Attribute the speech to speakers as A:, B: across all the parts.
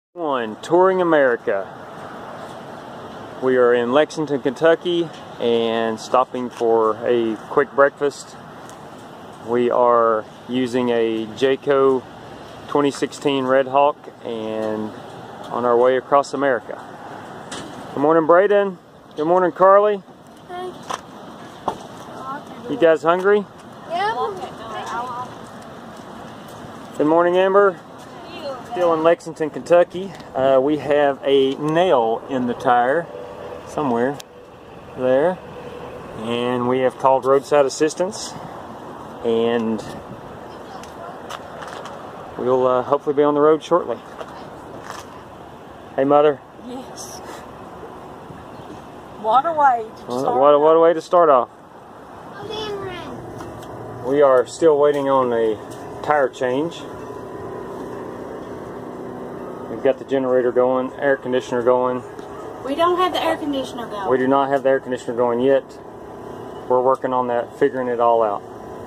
A: Touring America. We are in Lexington, Kentucky and stopping for a quick breakfast. We are using a Jayco 2016 Redhawk and on our way across America. Good morning, Braden. Good morning, Carly.
B: Hey.
A: You guys hungry?
B: Yeah.
A: Good morning, Amber. Still in Lexington, Kentucky. We have a nail in the tire somewhere there, and we have called roadside assistance, and we'll hopefully be on the road shortly. Hey, Mother.
B: Yes. What a way to start.
A: What a way to start off. We are still waiting on a tire change. We've got the generator going, air conditioner going.
B: We don't have the air conditioner going.
A: We do not have the air conditioner going yet. We're working on that, figuring it all out.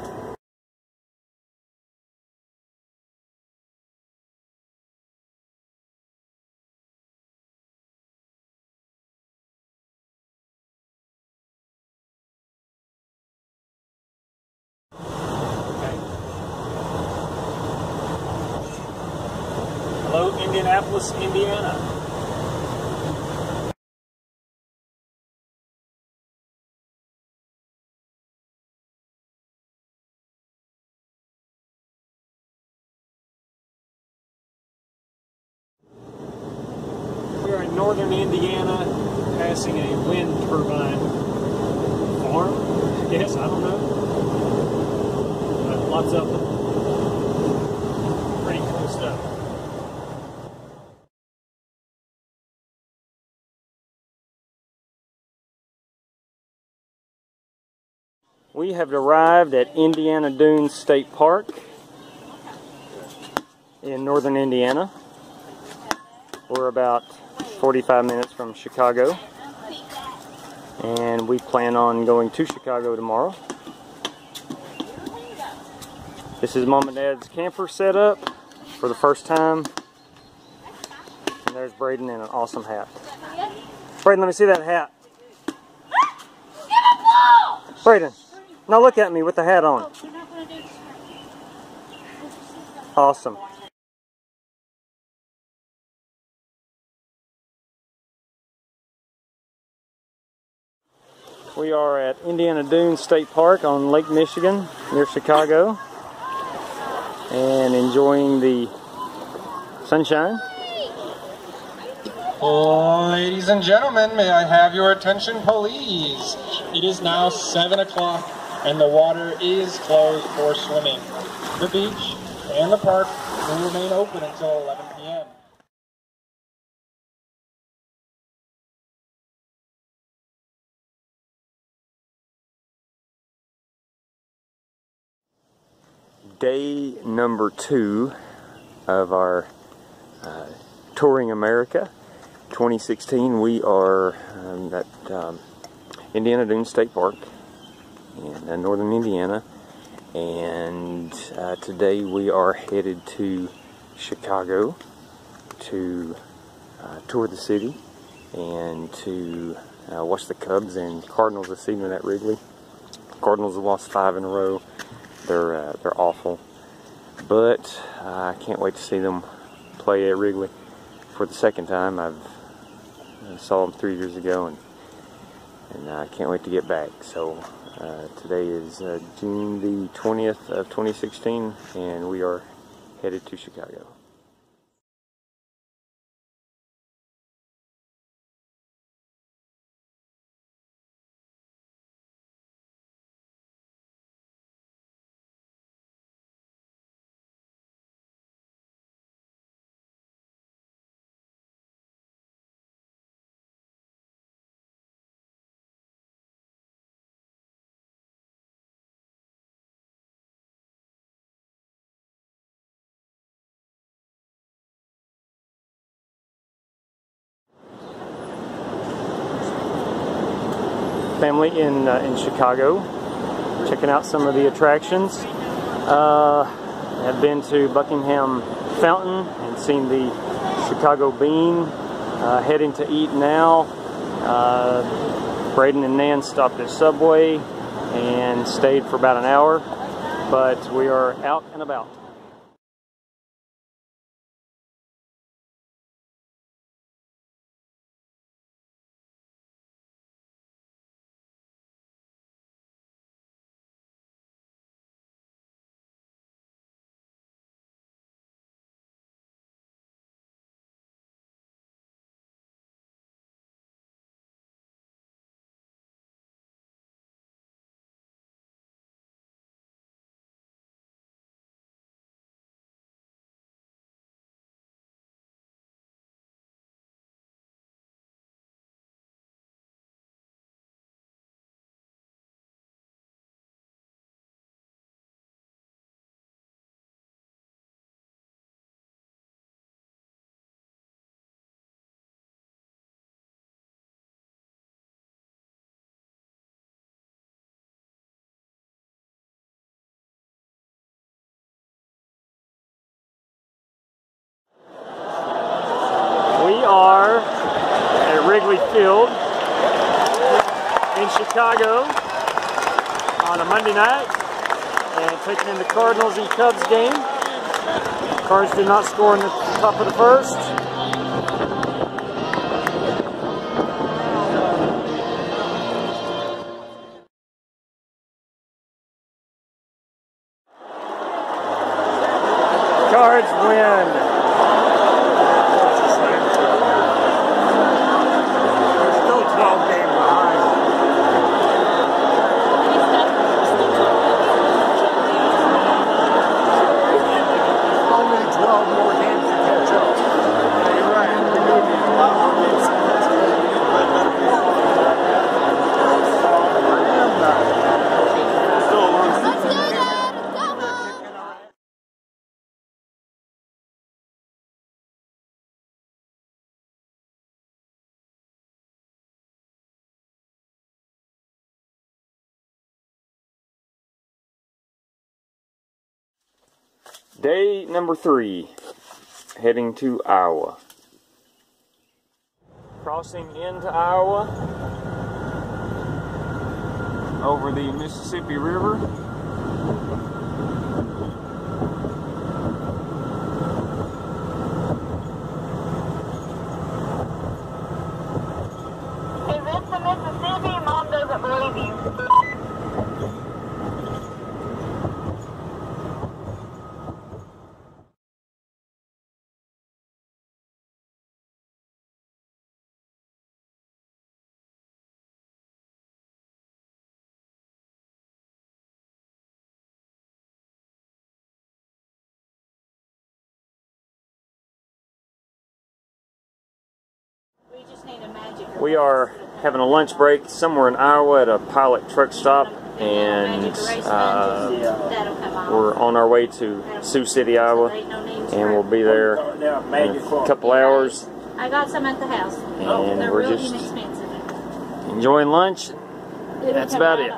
A: Hello, Indianapolis, Indiana. We are in northern Indiana, passing a wind turbine farm. I guess, I don't know. Lots of them. Pretty cool stuff. We have arrived at Indiana Dunes State Park in northern Indiana. We're about 45 minutes from Chicago, and we plan on going to Chicago tomorrow. This is Mom and Dad's camper set up for the first time, and there's Braden in an awesome hat. Braden, let me see that hat. Braden, now look at me with the hat on. Awesome. We are at Indiana Dunes State Park on Lake Michigan near Chicago and enjoying the sunshine.
C: Ladies and gentlemen, may I have your attention, please? It is now 7 o'clock and the water is closed for swimming. The beach and the park will remain open until 11 p.m.
A: Day number 2 of our Touring America 2016. We are at Indiana Dunes State Park in northern Indiana, and today we are headed to Chicago to tour the city and to watch the Cubs and Cardinals this evening at Wrigley. Cardinals have lost 5 in a row. They're awful, but I can't wait to see them play at Wrigley for the second time. I saw them 3 years ago, and I can't wait to get back. So today is June the 20th of 2016, and we are headed to Chicago. Family in Chicago, checking out some of the attractions. Have been to Buckingham Fountain and seen the Chicago bean, heading to eat now. Braden and Nan stopped at Subway and stayed for about an hour, but we are out and about. We are at Wrigley Field in Chicago on a Monday night and taking in the Cardinals and Cubs game. Cards did not score in the top of the first. Cards win. Day number 3, heading to Iowa. Crossing into Iowa over the Mississippi River.
B: Is this the Mississippi? Mom doesn't believe you.
A: We are having a lunch break somewhere in Iowa at a Pilot truck stop, and we're on our way to Sioux City, Iowa, and we'll be there in a couple hours.
B: I got some at the house.
A: And
B: they're
A: we're
B: really
A: just
B: inexpensive.
A: enjoying lunch. That's about it.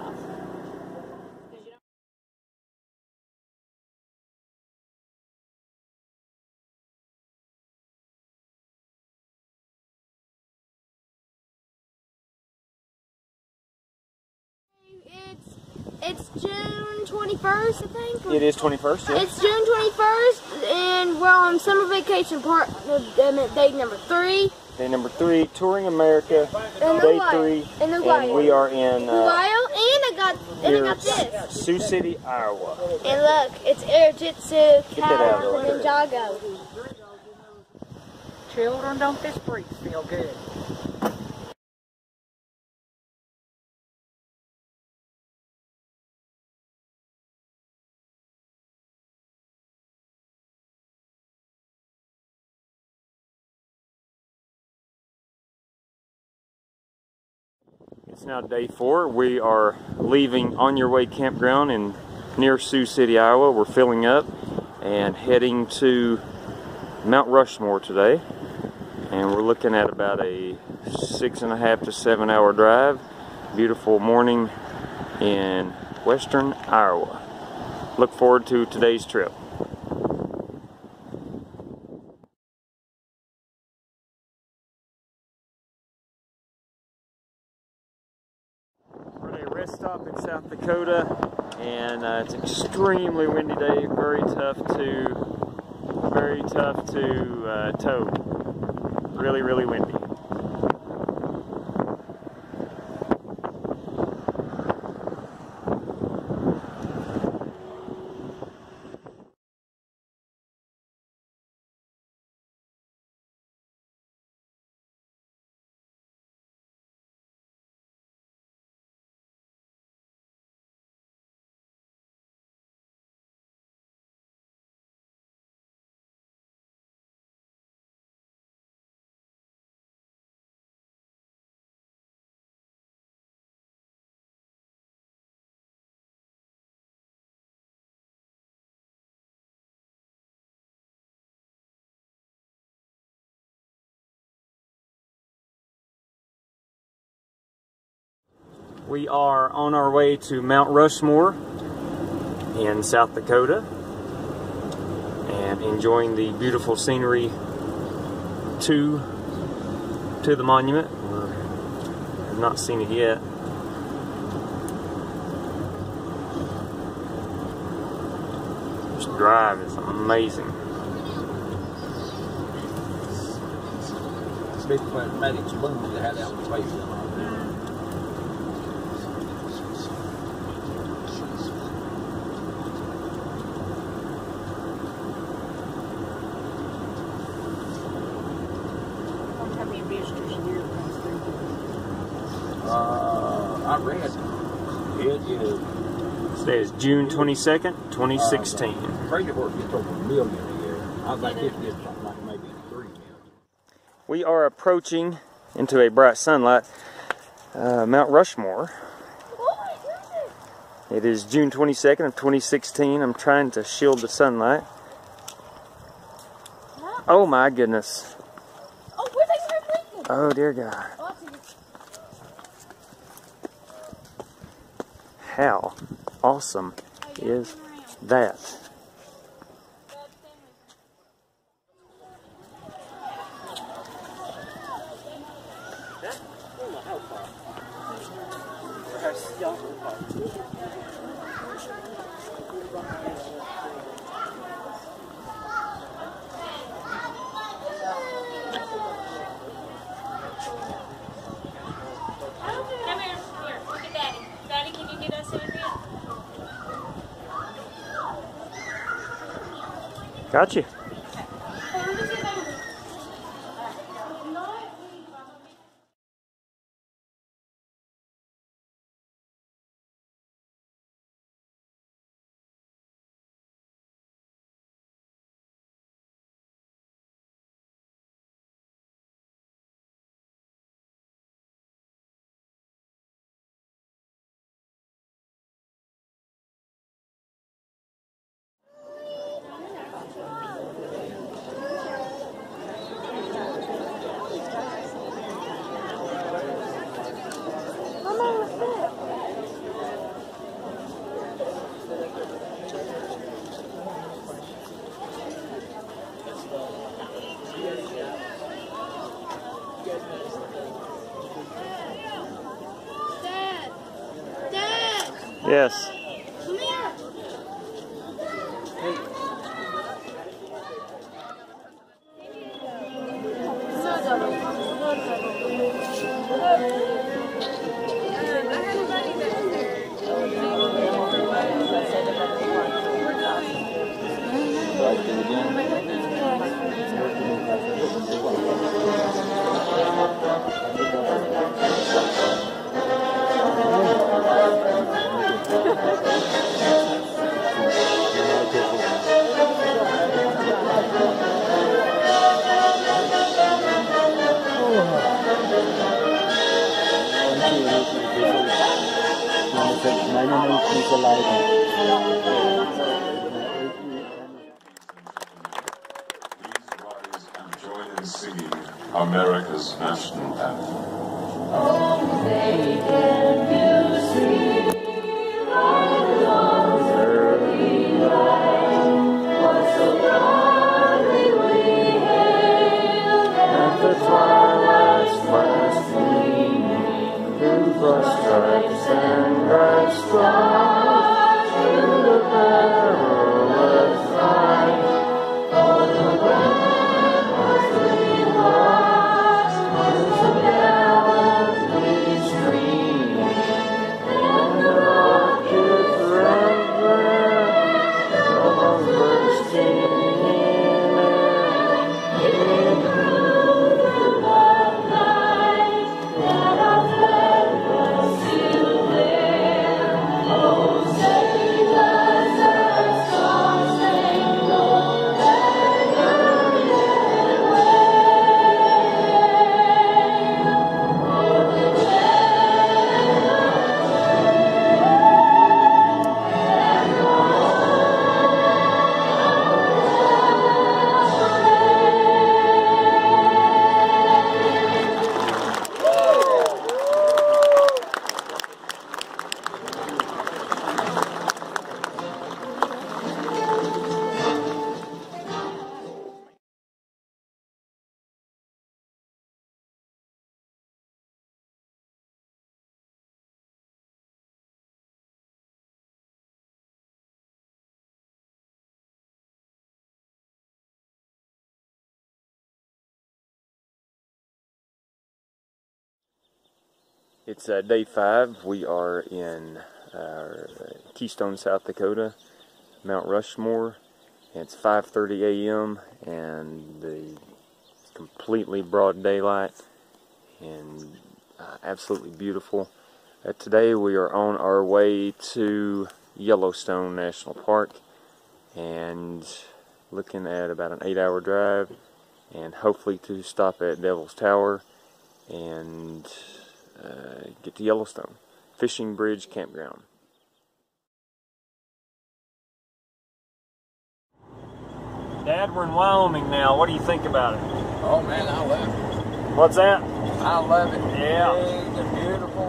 D: It's June 21st, I think.
A: It is 21st, yeah.
D: It's June 21st, and we're on summer vacation part, day number 3.
A: Day number 3, touring America,
D: In
A: day
D: Ohio.
A: 3,
D: In
A: and
D: Ohio.
A: we are in
D: Ohio, and I got this.
A: Sioux City, Iowa.
D: And look, it's Air Jitsu,
A: Get that out of
D: Cal, and Ninjago.
E: Children, don't this breeze feel good?
A: It's now day 4. We are leaving On Your Way Campground in near Sioux City, Iowa. We're filling up and heading to Mount Rushmore today. And we're looking at about a 6.5 to 7 hour drive. Beautiful morning in western Iowa. Look forward to today's trip. stop in South Dakota, and it's an extremely windy day. Very tough to tow. Really, really windy. We are on our way to Mount Rushmore in South Dakota and enjoying the beautiful scenery to the monument. I've not seen it yet. This drive is amazing.
F: It's big Prismatic balloon they had out in space. I read it is.
A: Today is June 22nd, 2016.
F: Afraid it works gets over 1 million a year. I think it did something like maybe 3 million.
A: We are approaching into a bright sunlight Mount Rushmore. It is June 22nd of 2016. I'm trying to shield the sunlight. Oh my goodness.
D: Oh, where's that Lincoln?
A: Oh dear God. How awesome is that? Got you. Yes.
D: Come here.
G: Singing America's national anthem.
H: Oh, they can you see our Lord's early light was so proudly we hailed at the twilight's last gleaming through the stripes and bright. stars through the perilous night. Oh, the ramparts we watched was the gallantly streaming, and the rockets right there almost bursting in air. It grew through the night that our flag was still there. Oh, say does that star-spangled banner yet wave? Oh, the
A: It's day 5. We are in Keystone, South Dakota, Mount Rushmore. It's 5:30 a.m. and the completely broad daylight and absolutely beautiful. Today we are on our way to Yellowstone National Park and looking at about an 8-hour drive, and hopefully to stop at Devil's Tower and get to Yellowstone. Fishing Bridge Campground. Dad, we're in Wyoming now. What do you think about it?
F: Oh man, I love it.
A: What's that?
F: I love it.
A: Yeah.
F: Big and beautiful.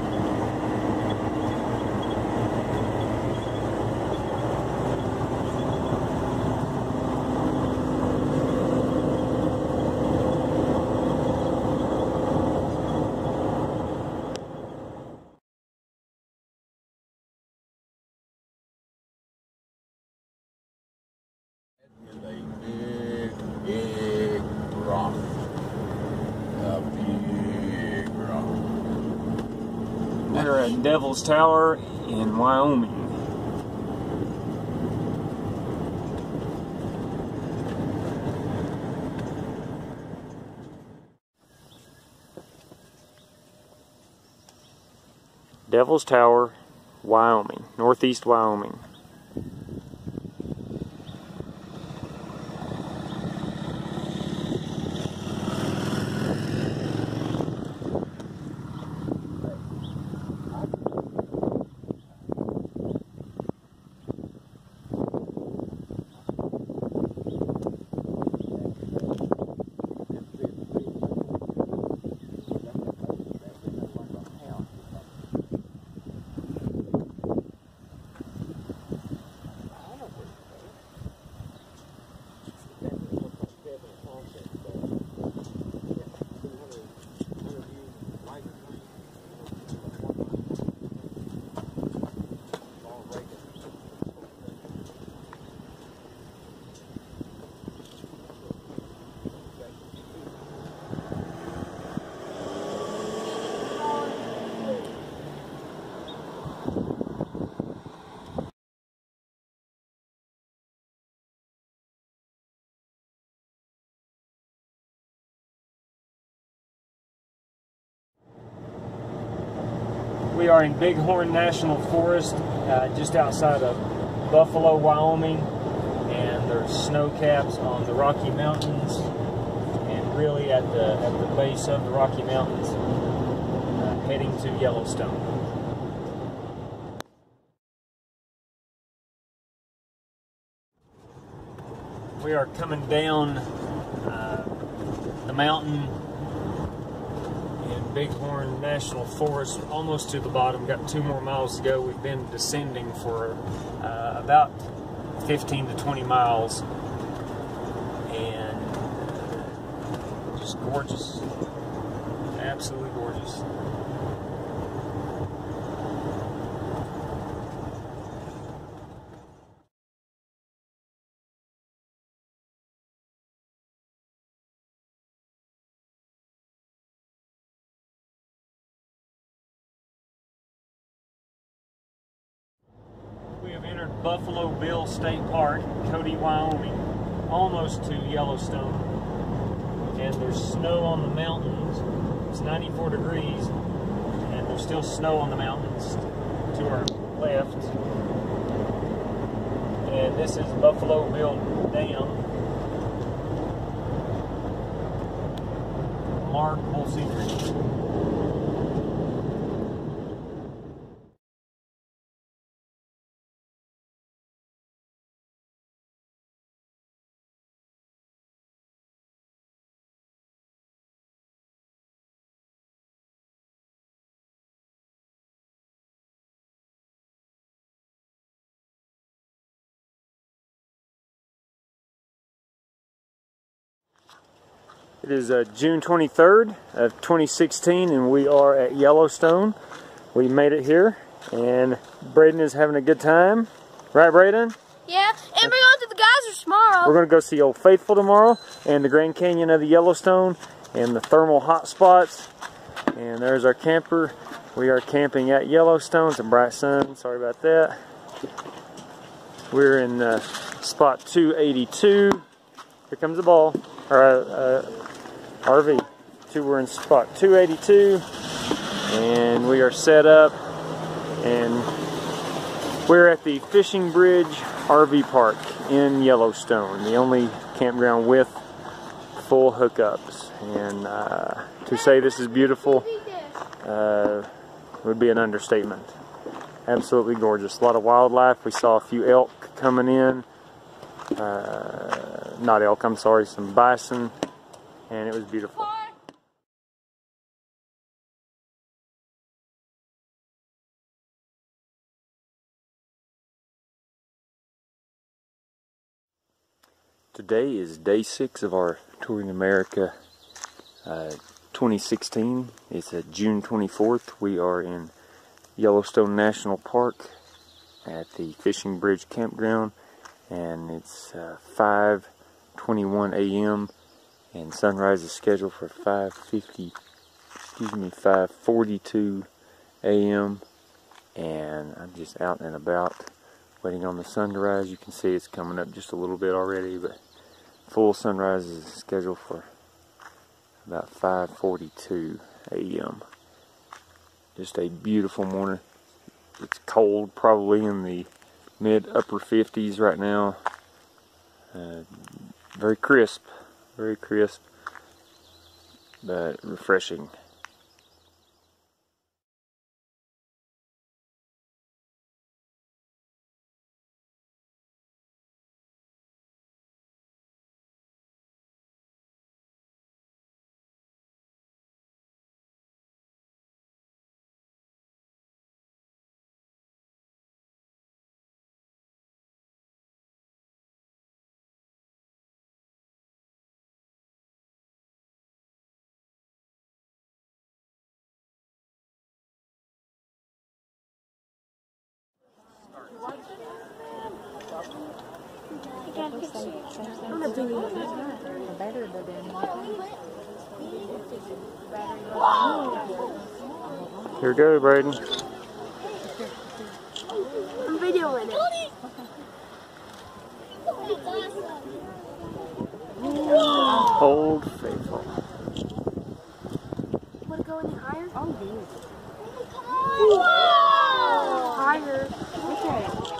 F: It's a big rock. A big rock.
A: We're at Devil's Tower in Wyoming. Devil's Tower, Wyoming, northeast Wyoming. We are in Bighorn National Forest, just outside of Buffalo, Wyoming, and there's snow caps on the Rocky Mountains, and really at the base of the Rocky Mountains, heading to Yellowstone. We are coming down the mountain in Bighorn National Forest, almost to the bottom. Got 2 more miles to go. We've been descending for about 15 to 20 miles, and just gorgeous, absolutely gorgeous. Buffalo Bill State Park, Cody, Wyoming, almost to Yellowstone. And there's snow on the mountains. It's 94 degrees, and there's still snow on the mountains to our left. And this is Buffalo Bill Dam. Remarkable scenery. It is June 23rd of 2016, and we are at Yellowstone. We made it here, and Braden is having a good time. Right, Braden?
D: Yeah, and we're going to the Geyser tomorrow.
A: We're going to go see Old Faithful tomorrow, and the Grand Canyon of the Yellowstone, and the thermal hot spots. And there's our camper. We are camping at Yellowstone. It's a bright sun. Sorry about that. We're in spot 282. Here comes the ball. Or RV. We're in spot 282, and we are set up, and we're at the Fishing Bridge RV Park in Yellowstone, the only campground with full hookups. And to say this is beautiful would be an understatement. Absolutely gorgeous. A lot of wildlife. We saw a few elk coming in. Not elk, I'm sorry, some bison, and it was beautiful. Today is day 6 of our Touring America 2016. It's June 24th. We are in Yellowstone National Park at the Fishing Bridge Campground, and it's 5:21 a.m. and sunrise is scheduled for 5:42 a.m. and I'm just out and about waiting on the sun to rise. You can see it's coming up just a little bit already, but full sunrise is scheduled for about 5:42 a.m. Just a beautiful morning. It's cold, probably in the mid-upper 50s right now. Very crisp, but refreshing. Here we go, Braden.
D: I'm videoing it.
A: Old Faithful.
D: Want to go any higher?
E: Oh, yes.
D: Higher.
E: Okay.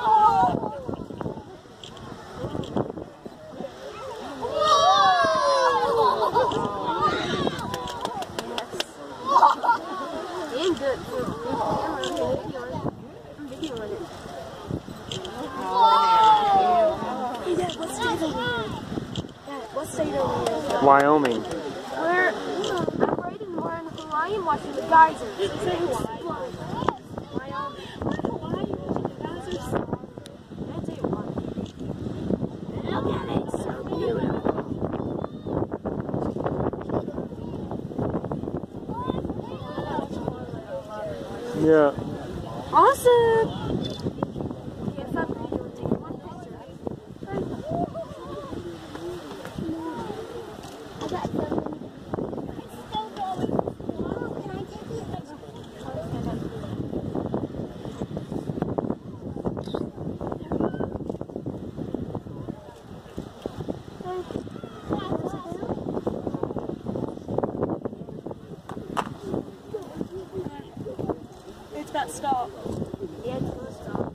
D: Ain't good. I'm videoing it. Hey, Dad, what state are we in? Dad, what state are we in?
A: Wyoming.
D: I'm Braden. We're in Hawaii and watching the Geyser. Look at it, it's so beautiful.
A: Yeah.
D: Awesome! Okay, if I'm ready, we'll take one picture. I got something. It's still going. Can I take it? It's got stop. Yeah, it's got stop.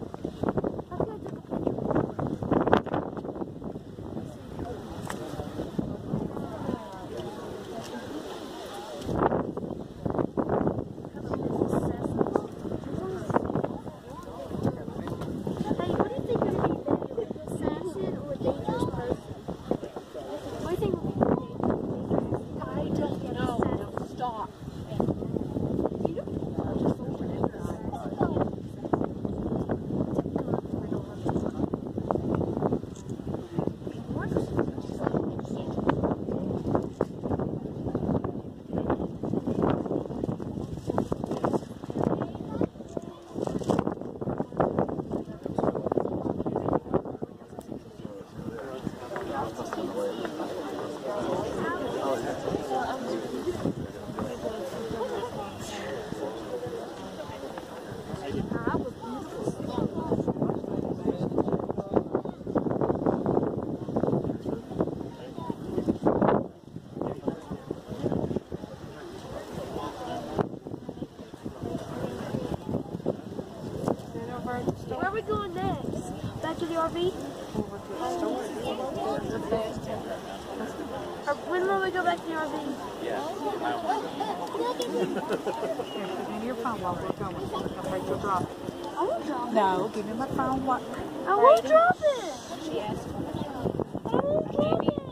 D: Where are we going next? Back to the RV? Or when will we go back to the RV?
E: And your phone while we're going. I'll take your drop.
D: I won't drop it.
E: No, give me my phone. What?
D: I won't drop it.
B: She asked for
D: I won't drop it.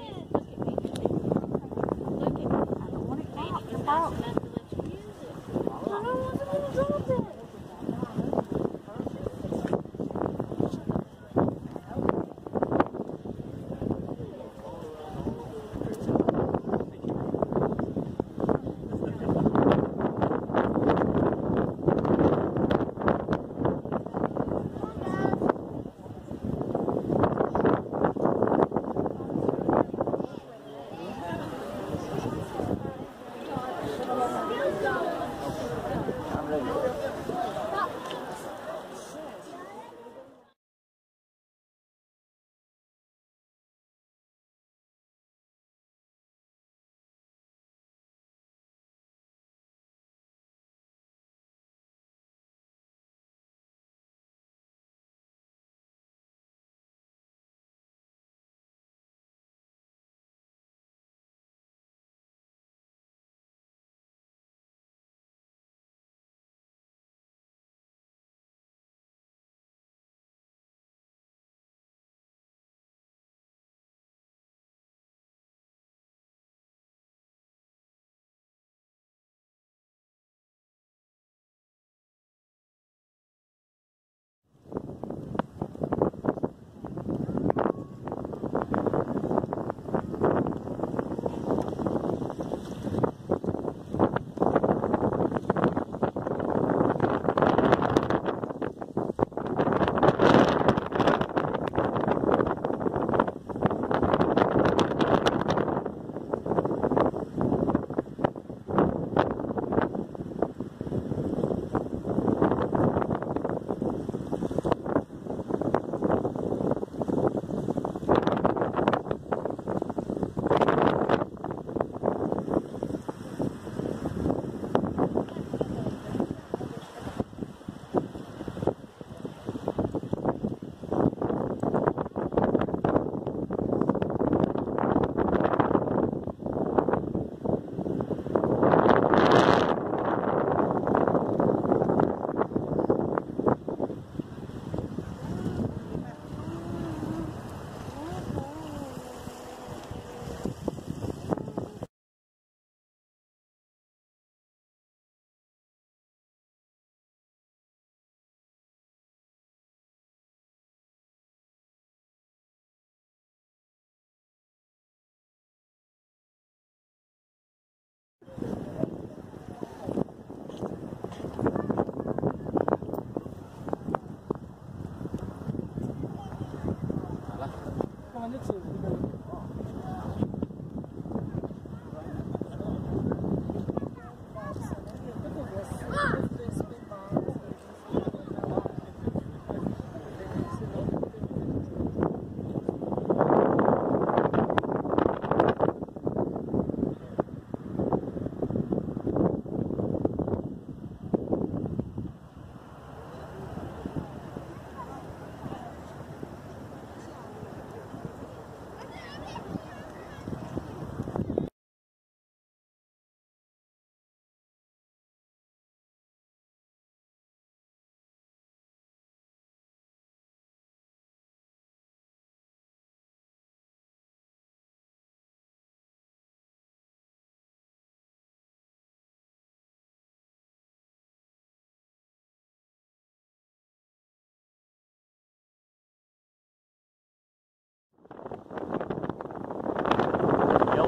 E: I don't want it out. Your phone.
D: I don't want them to drop it.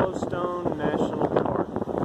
A: Yellowstone National Park.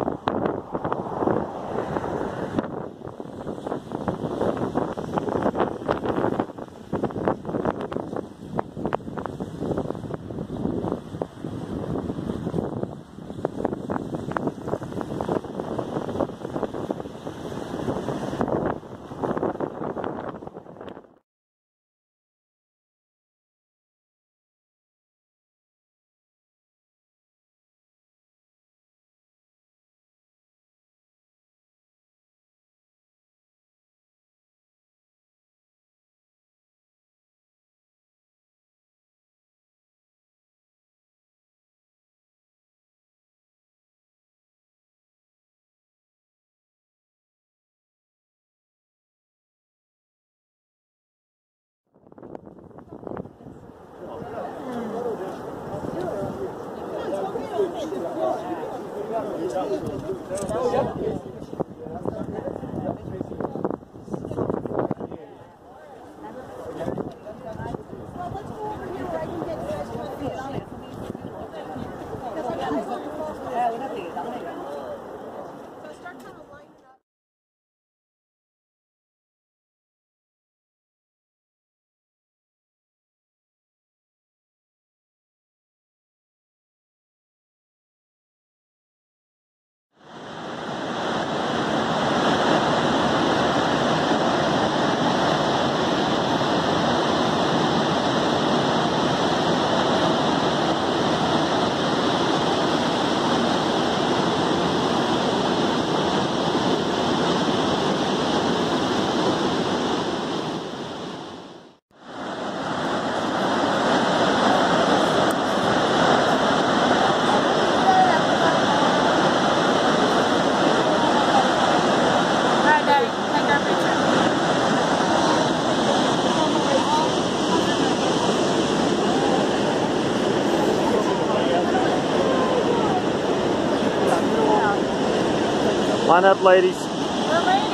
A: Line up, ladies.
D: We're ready.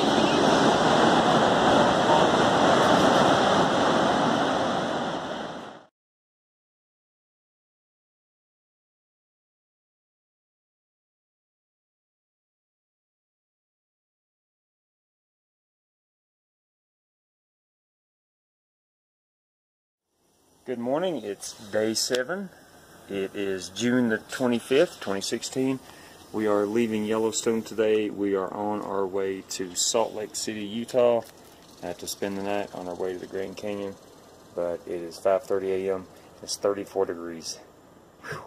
A: Good morning, it's day 7. It is June the 25th, 2016. We are leaving Yellowstone today. We are on our way to Salt Lake City, Utah to spend the night on our way to the Grand Canyon. But it is 5:30 a.m. It's 34 degrees. Whew.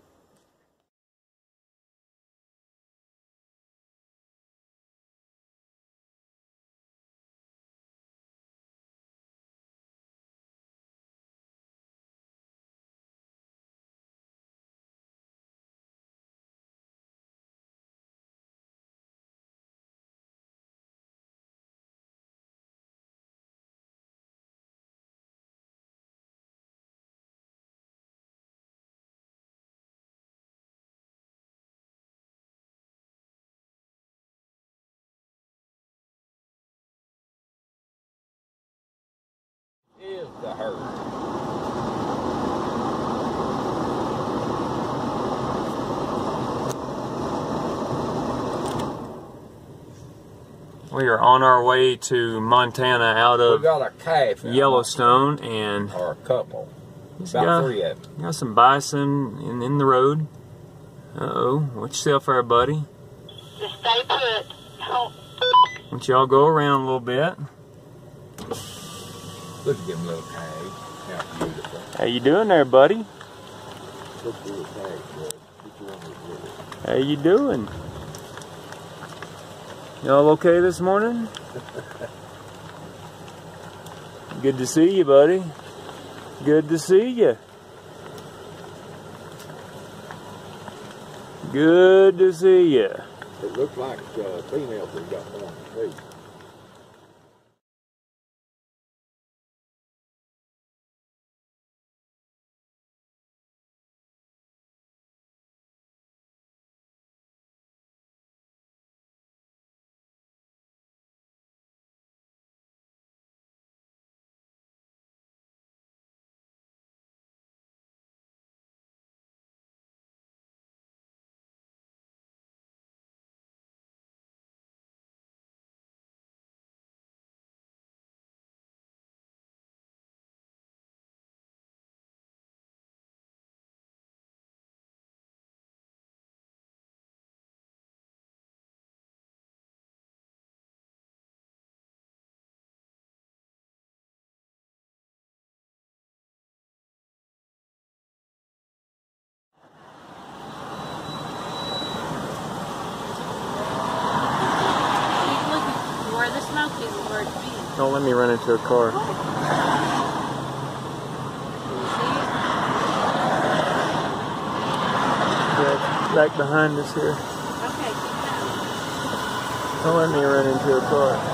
F: Is the herd.
A: We are on our way to Montana out
F: We
A: of
F: got a calf in
A: Yellowstone, and
F: or a couple.
A: he's
F: About 3 of them.
A: got some bison in the road. Uh-oh, watch yourself there, buddy.
B: Just stay put. Don't.
A: Why don't y'all go around a little bit.
F: Look at them little tags. How beautiful.
A: How you doing there, buddy?
F: Look at the little tags, bud. Which one is it?
A: How you doing? Y'all okay this morning? Good to see you, buddy. Good to see you. Good to see you.
F: It looks like females have got one too.
A: Don't let me run into a car. Yeah, it's back behind us here.
E: Okay.
A: Don't let me run into a car.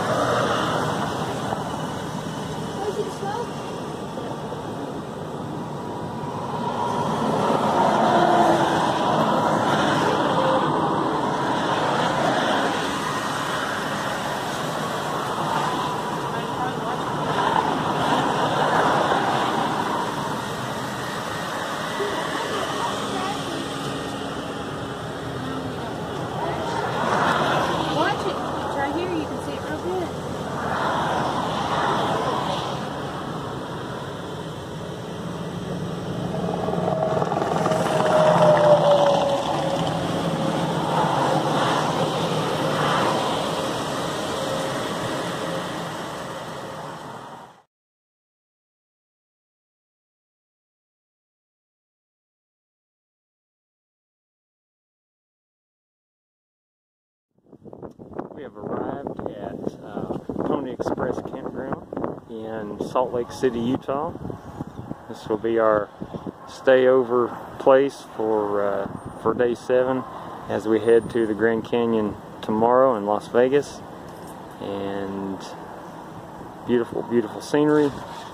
A: We have arrived at Pony Express Campground in Salt Lake City, Utah. This will be our stayover place for day 7 as we head to the Grand Canyon tomorrow in Las Vegas. And beautiful, beautiful scenery.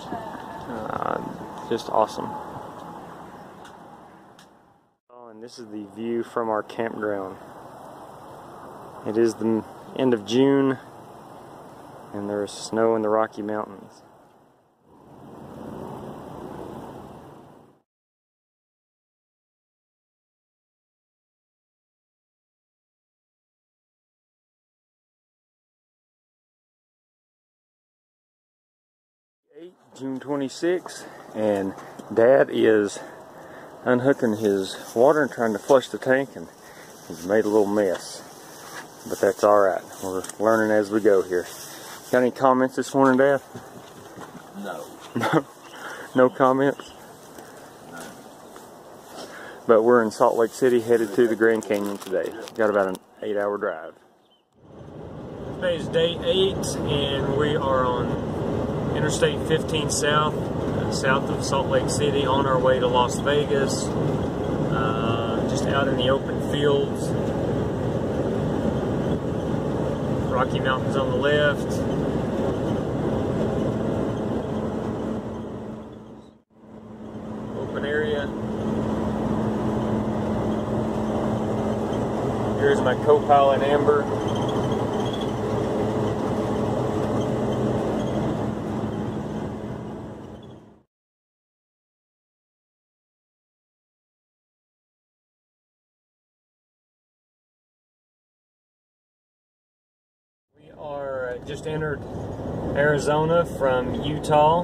A: Just awesome. Oh, and this is the view from our campground. It is the end of June, and there is snow in the Rocky Mountains. June 26th, and Dad is unhooking his water and trying to flush the tank, and he's made a little mess. But that's alright. We're learning as we go here. Got any comments this morning, Dad?
F: No.
A: No comments?
F: No.
A: But we're in Salt Lake City headed to the Grand Canyon today. Got about an 8-hour drive. Today is day 8 and we are on Interstate 15 South, south of Salt Lake City, on our way to Las Vegas. Just out in the open fields. Rocky Mountains on the left. Open area. Here's my co-pilot Amber. We are just entered Arizona from Utah,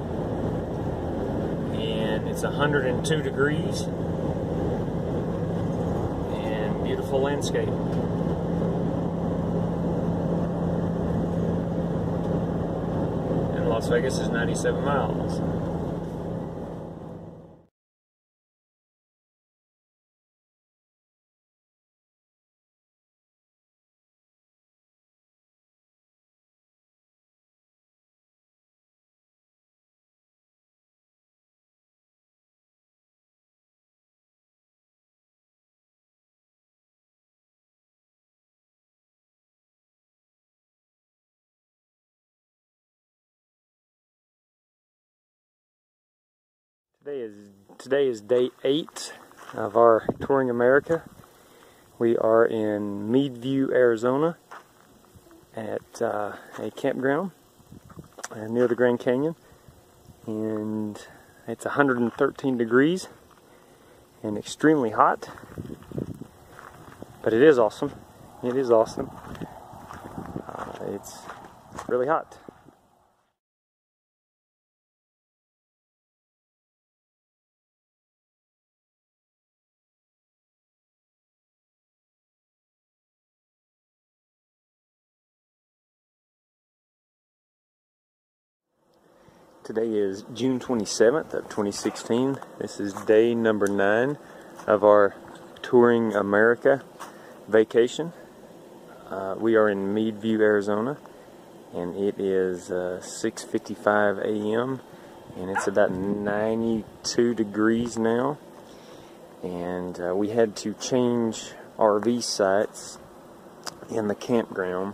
A: and it's 102 degrees and beautiful landscape. And Las Vegas is 97 miles. Today is day 8 of our Touring America. We are in Meadview, Arizona at a campground near the Grand Canyon, and it's 113 degrees and extremely hot, but it is awesome. It is awesome. It's really hot. Today is June 27th of 2016. This is day number 9 of our Touring America vacation. We are in Meadview, Arizona, and it is 6:55 a.m. and it's about 92 degrees now, and we had to change RV sites in the campground.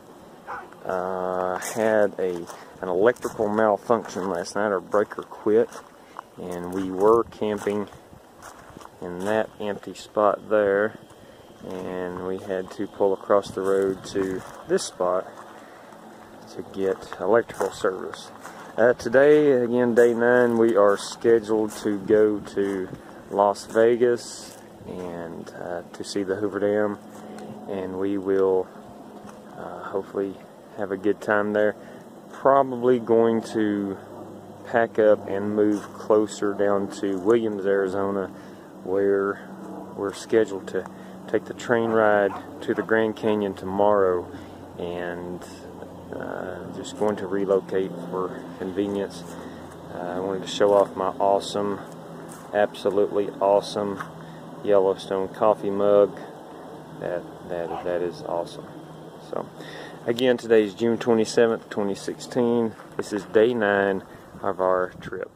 A: Had an electrical malfunction last night. Our breaker quit, and we were camping in that empty spot there, and we had to pull across the road to this spot to get electrical service. Today, again, day 9, we are scheduled to go to Las Vegas and to see the Hoover Dam, and we will hopefully have a good time there. Probably going to pack up and move closer down to Williams, Arizona, where we're scheduled to take the train ride to the Grand Canyon tomorrow, and just going to relocate for convenience. I wanted to show off my awesome, absolutely awesome Yellowstone coffee mug. That is awesome. So again, today is June 27th, 2016. This is day 9 of our trip.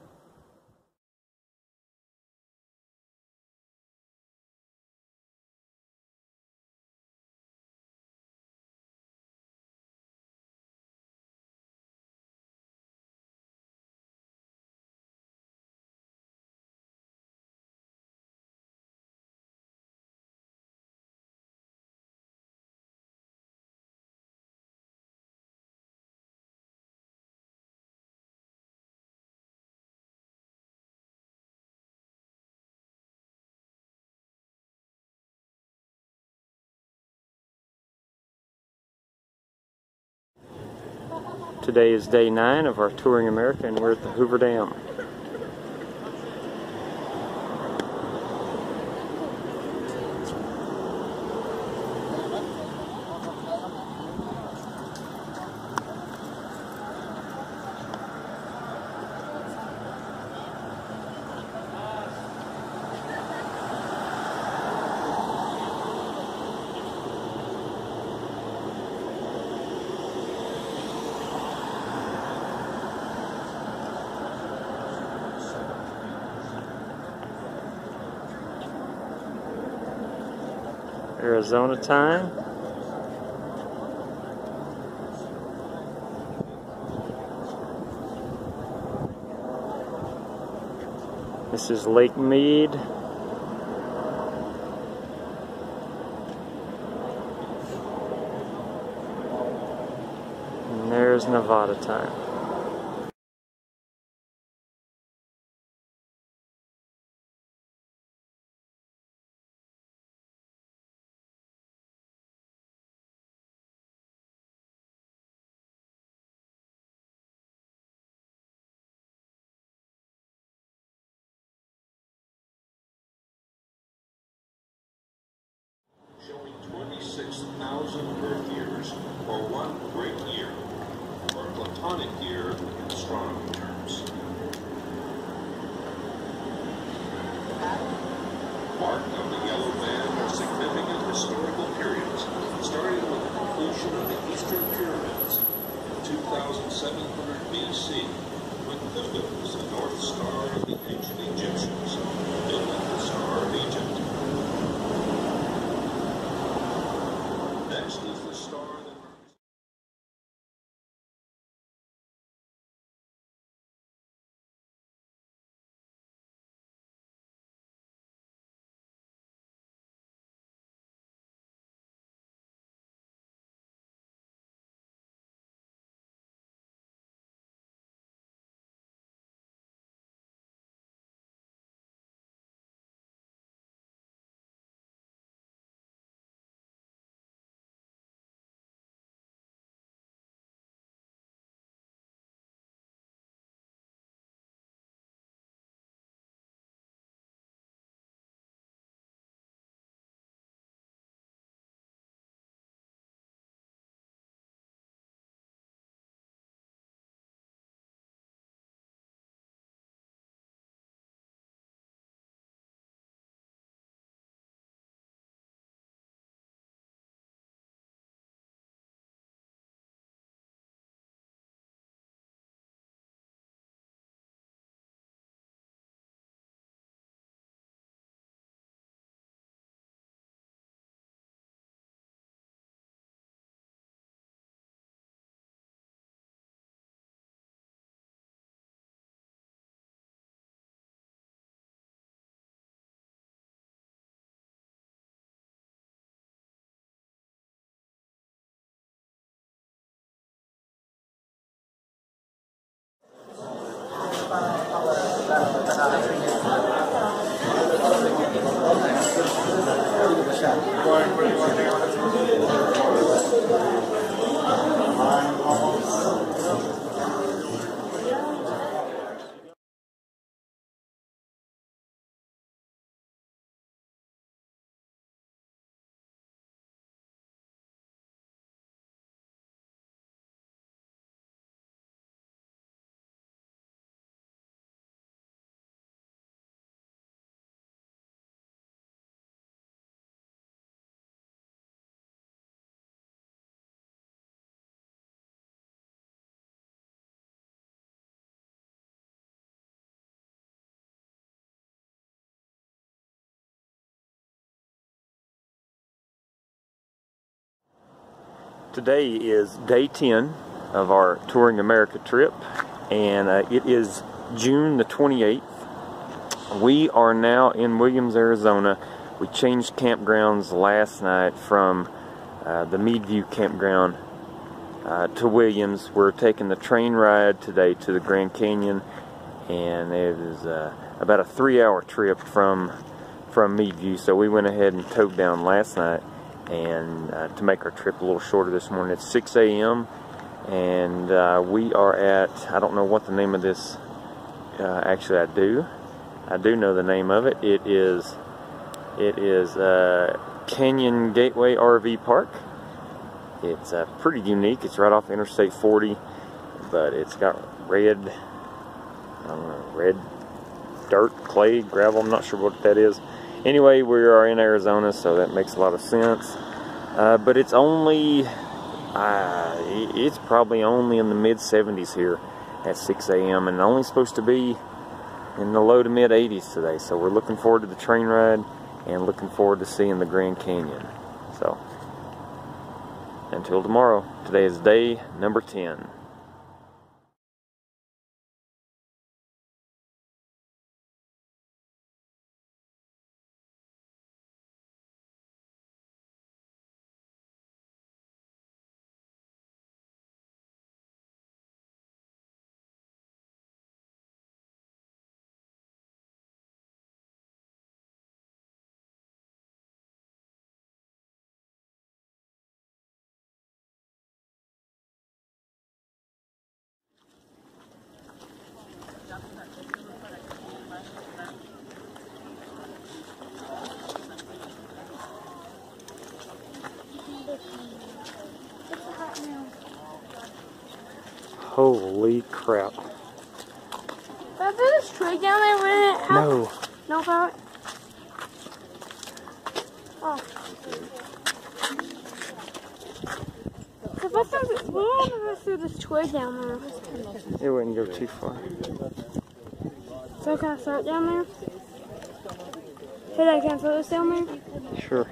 A: Today is day 9 of our Touring America, and we're at the Hoover Dam. Arizona time. This is Lake Mead. And there's Nevada time.
I: Showing 26,000 Earth years, or one great year, or platonic year in astronomy terms. Marked on the yellow band are significant historical periods, starting with the completion of the Eastern Pyramids in 2700 BC, when Dakota was the North Star of the ancient Egyptians, building the Star of Egypt. Next is the star that
A: Today is day 10 of our Touring America trip, and it is June the 28th. We are now in Williams, Arizona. We changed campgrounds last night from the Meadview campground to Williams. We're taking the train ride today to the Grand Canyon, and it is about a 3-hour trip from Meadview, so we went ahead and towed down last night and to make our trip a little shorter this morning. It's 6 a.m. and we are at, I don't know what the name of this, actually I do know the name of it. It is Canyon Gateway RV Park. It's pretty unique. It's right off Interstate 40, but it's got red, I don't know, red dirt, clay, gravel, I'm not sure what that is. Anyway, we are in Arizona, so that makes a lot of sense. But it's only, it's probably only in the mid-70s here at 6 a.m. and only supposed to be in the low to mid-80s today. So we're looking forward to the train ride and looking forward to seeing the Grand Canyon. So, until tomorrow, today is day number 10. Holy crap.
D: Is there this tree down there with it?
A: No.
D: No about it? Oh. We want to go through this tree down there.
A: It wouldn't go too far.
D: So can I start down there? Hey, can I throw this down there?
A: Sure.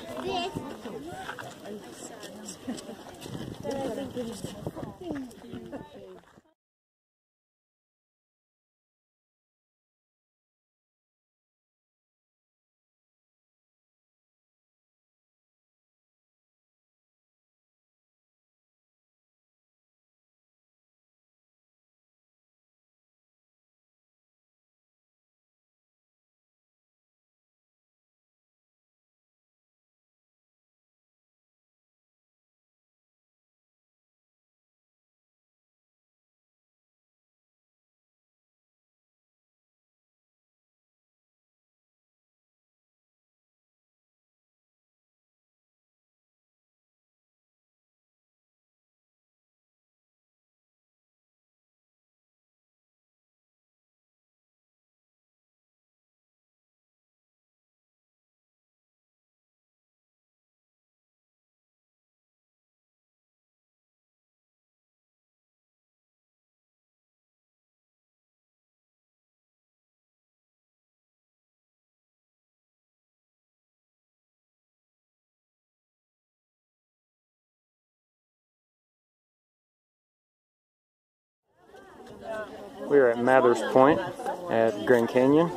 A: We're at Mather's Point at Grand Canyon.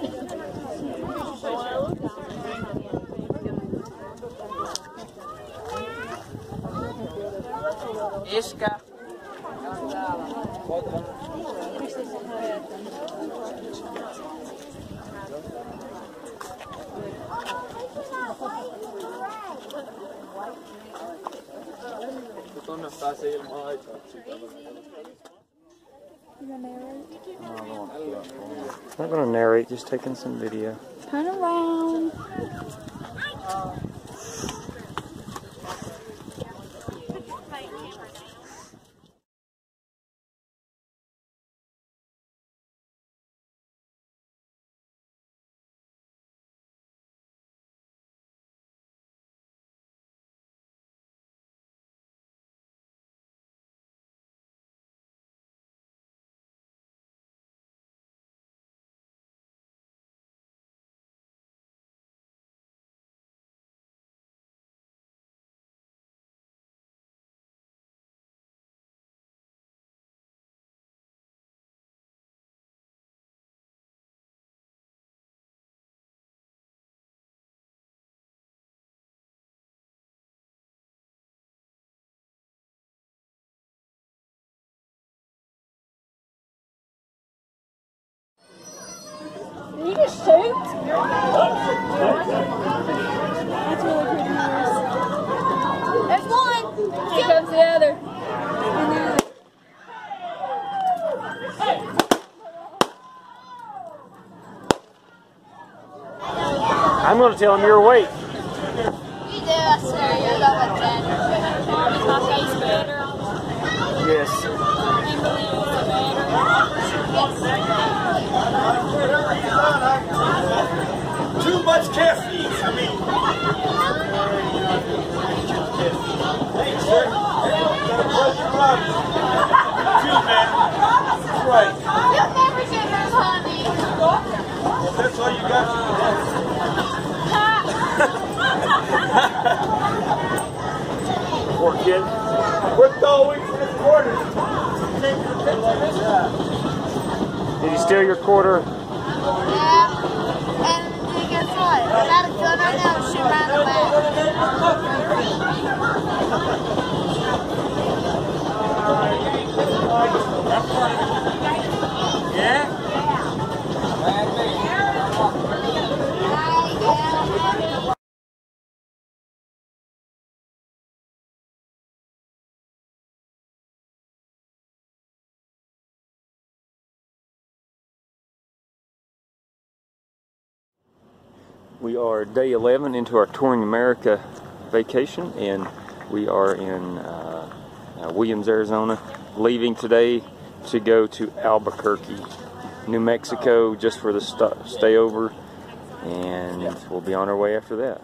J: Iska.
A: Not going to narrate, just taking some video.
D: Turn around. Did you just shoot? That's really pretty horse. There's one! Here comes the other.
A: I'm going to tell him you're awake.
D: You do, I swear. You're not like that. Is my face better?
A: Yes.
F: Too much caffeine for me. Thanks, sir. It's been a pleasure riding. You, man. That's right.
D: You'll never get this, honey.
F: If that's all you got, you can
A: Poor kid.
F: worked all week for this quarter.
A: Did he steal your quarter?
D: Yeah. And guess what? I got a gun right now and shoot right in the back.
F: Yeah?
A: We are day 11 into our Touring America vacation, and we are in Williams, Arizona, leaving today to go to Albuquerque, New Mexico, just for the stay over, and we'll be on our way after that.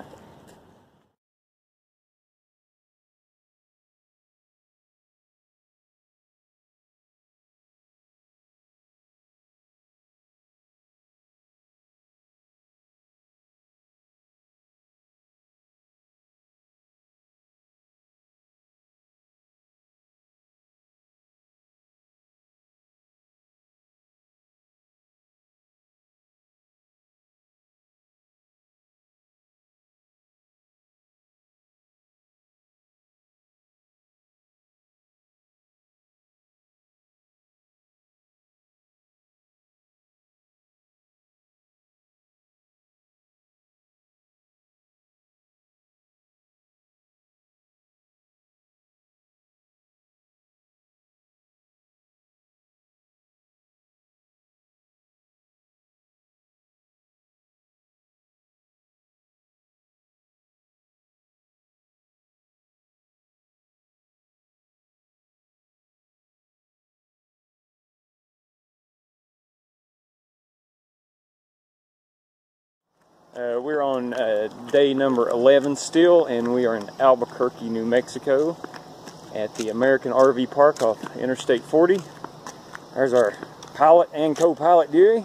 A: We're on day number 11 still, and we are in Albuquerque, New Mexico at the American RV Park off Interstate 40. There's our pilot and co-pilot Dewey.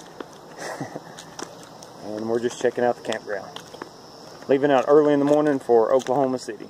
A: And we're just checking out the campground. Leaving out early in the morning for Oklahoma City.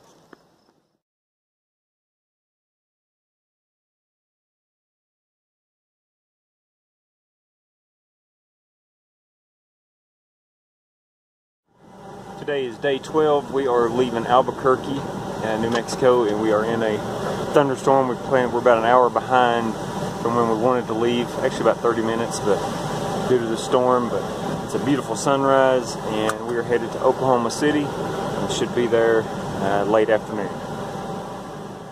A: Today is day 12. We are leaving Albuquerque, New Mexico, and we are in a thunderstorm. We're about an hour behind from when we wanted to leave. Actually about 30 minutes, but due to the storm. But it's a beautiful sunrise, and we are headed to Oklahoma City and should be there late afternoon.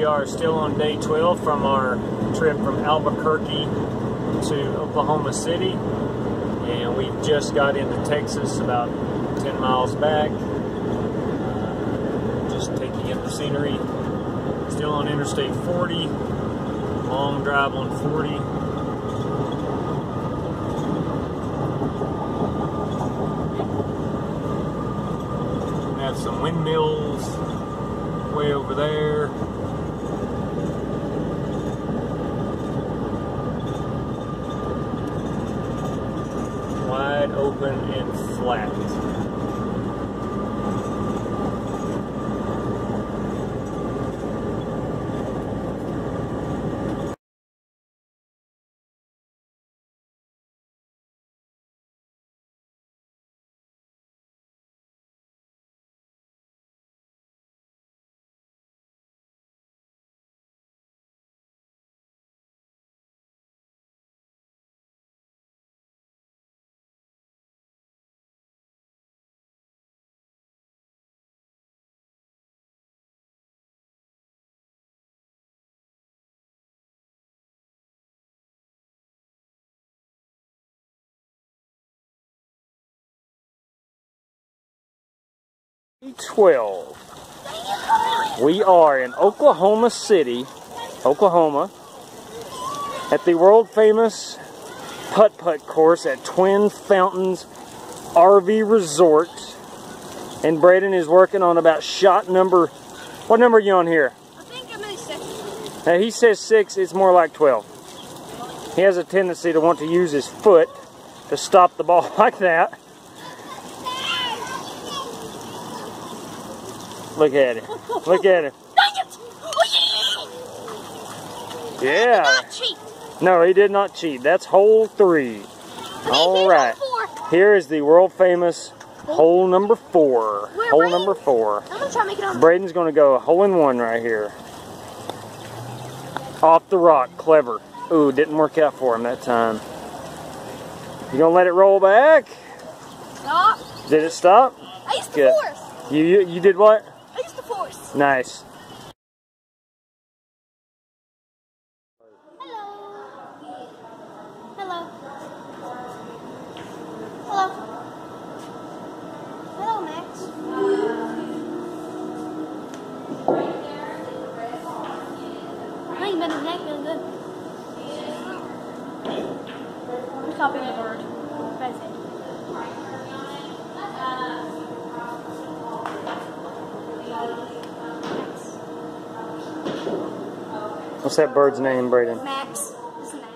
A: We are still on day 12 from our trip from Albuquerque to Oklahoma City, and we just got into Texas about 10 miles back. Just taking in the scenery. Still on Interstate 40, long drive on 40. We have some windmills way over there. Wide open and flat. Day 12. We are in Oklahoma City, Oklahoma, at the world famous putt-putt course at Twin Fountains RV Resort. And Braden is working on about shot number, what number are you on here?
D: I think I'm at 6.
A: Now he says 6, it's more like 12. He has a tendency to want to use his foot to stop the ball like that. Look at him. Look at him. Yeah. No, he did not cheat. That's hole 3. All right. Here is the world famous hole number 4. Hole number 4.
D: I'm gonna try to make it on.
A: Braden's going to go hole in 1 right here. Off the rock. Clever. Ooh, didn't work out for him that time. You gonna let it roll back?
D: Stop.
A: Did it stop?
D: I used to
A: Good.
D: force.
A: You did what?
D: I used to force.
A: Nice.
D: Hello. Hello. Hello. Hello, Max. Hey, you bent his neck really good. I'm copying the bird. That's it.
A: What's that bird's name, Braden?
D: Max. It's Max.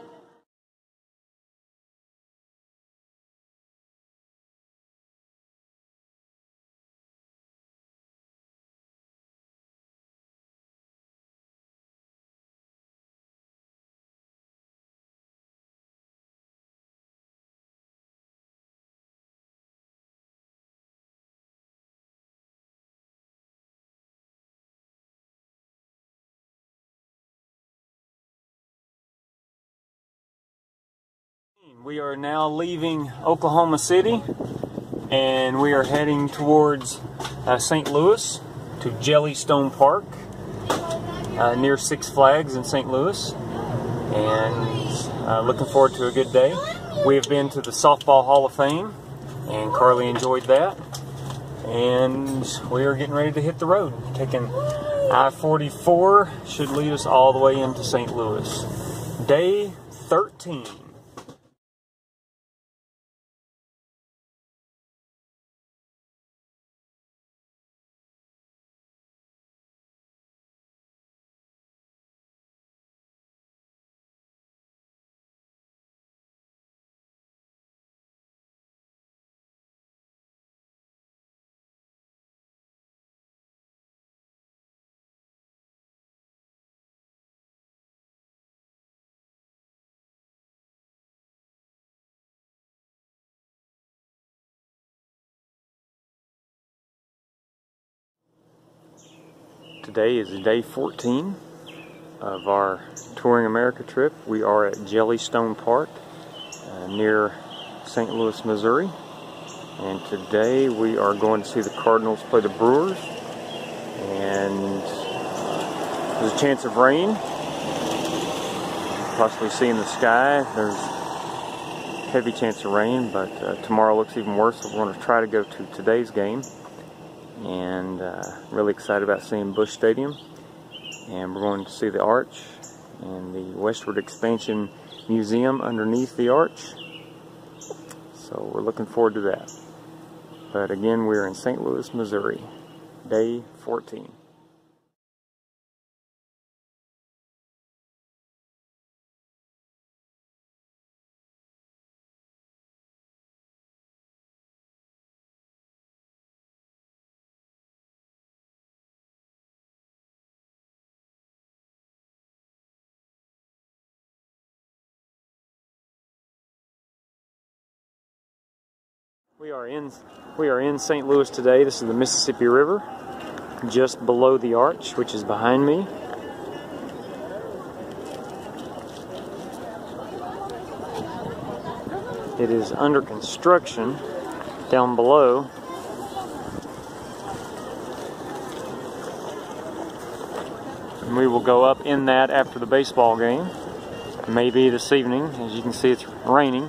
A: We are now leaving Oklahoma City, and we are heading towards St. Louis to Yellowstone Park near Six Flags in St. Louis, and looking forward to a good day. We have been to the Softball Hall of Fame, and Carly enjoyed that, and we are getting ready to hit the road. Taking I-44 should lead us all the way into St. Louis. Day 13. Today is day 14 of our Touring America trip. We are at Yellowstone Park near St. Louis, Missouri. And today we are going to see the Cardinals play the Brewers. And There's a chance of rain. Possibly seeing the sky. There's heavy chance of rain, but tomorrow looks even worse, so we're going to try to go to today's game. And really excited about seeing Busch Stadium. And we're going to see the arch and the Westward Expansion Museum underneath the arch. So we're looking forward to that. But again, we're in St. Louis, Missouri, day 14. We are in St. Louis today. This is the Mississippi River, just below the arch, which is behind me. It is under construction down below. And we will go up in that after the baseball game. Maybe this evening. As you can see, it's raining.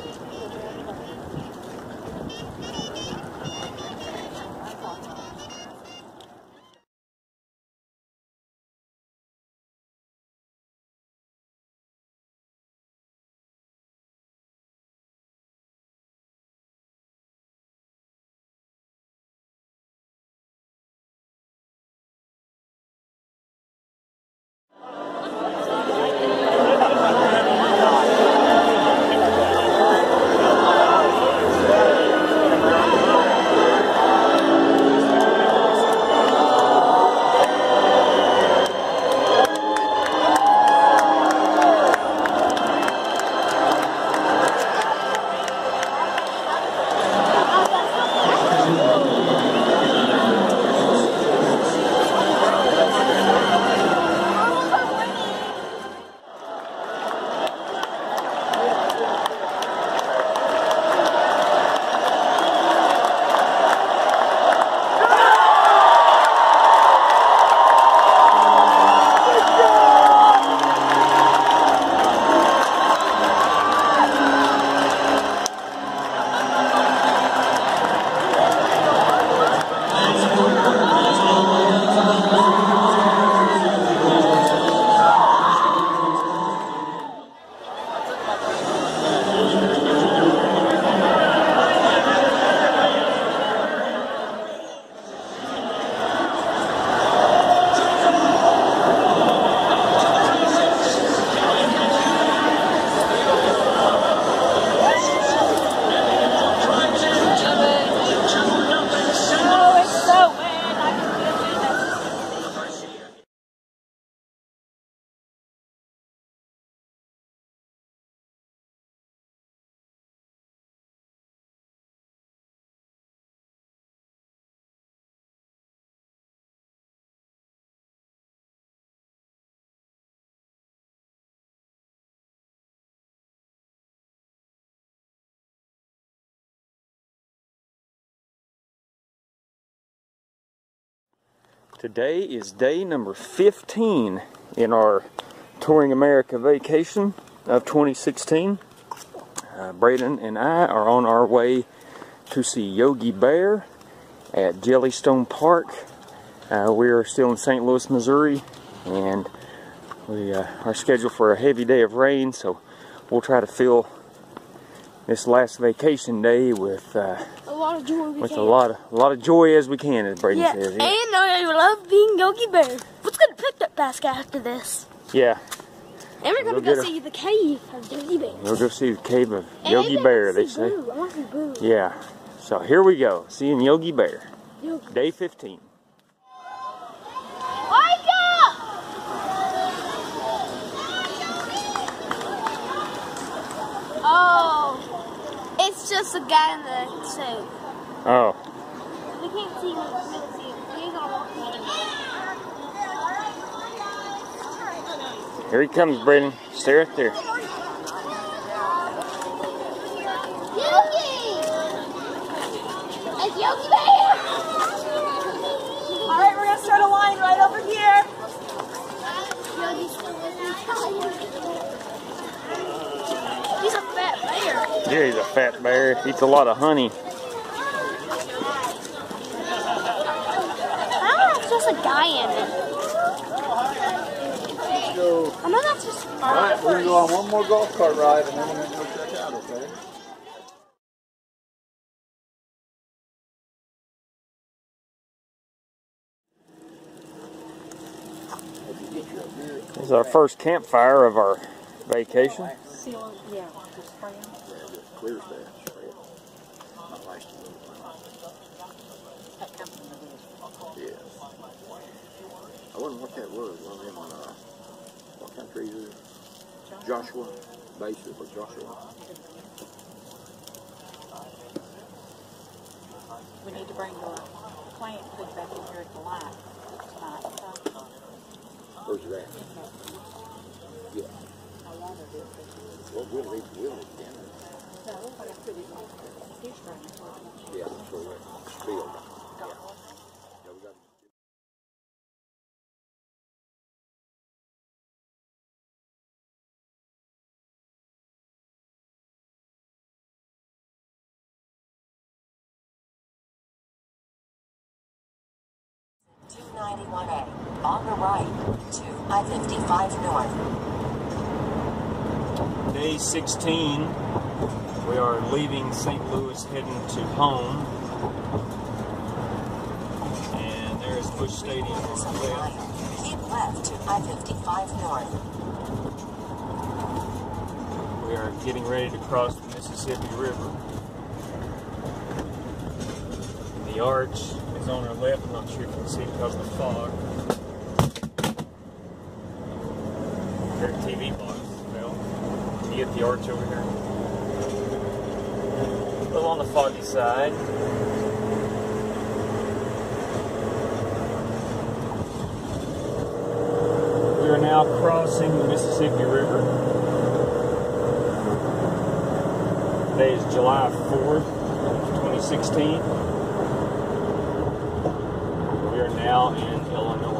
A: Today is day number 15 in our Touring America vacation of 2016. Braden and I are on our way to see Yogi Bear at Yellowstone Park. We are still in St. Louis, Missouri, and we are scheduled for a heavy day of rain, so we'll try to fill this last vacation day with a lot of joy as we can, as Braden says.
D: And I love being Yogi Bear. Let's go to Picnic Basket after this.
A: Yeah.
D: And we're going to go see the cave of Yogi Bear.
A: We'll go see the cave of Yogi Bear, they say.
D: Boo. I want to see Boo.
A: Yeah. So here we go, seeing Yogi Bear. Day 15.
D: Oh, it's just a guy in the suit.
A: Oh.
D: We can't see him. We're gonna walk in.
A: Here he comes, Braden. Stay right there.
D: Yogi! It's Yogi Bear!
E: Alright, we're gonna start a line right over here.
A: Here he's a fat bear. Eats a lot of honey.
D: Oh, it's just a guy in it. I know that's just.
F: Alright, we're going to go on one more golf cart ride and then we're going to go check out, okay?
A: This is our first campfire of our vacation.
E: Yeah, just spray them.
F: Yeah, just clear that. Spray it. Not nice to move. Yeah. I wonder what that was. One of them, what country is it? Joshua. Basin for Joshua.
E: We need to bring your plant food back in here at the light tonight.
F: Where's that? Yeah.
E: I wanted it.
F: Well, we'll leave it again.
E: No, we're going to put it on his room.
F: Yeah, so that's field. Yeah. Yeah, we got.
J: $291A, on the right, to I-55 North.
A: Day 16. We are leaving St. Louis, heading to home. And there's Busch Stadium on the left.
J: Keep left to I-55 North.
A: We are getting ready to cross the Mississippi River. The arch is on our left. I'm not sure if you can see it because of the fog. There's a TV box. Well, can you get the arch over here? A little on the foggy side. We are now crossing the Mississippi River. Today is July 4th, 2016. We are now in Illinois.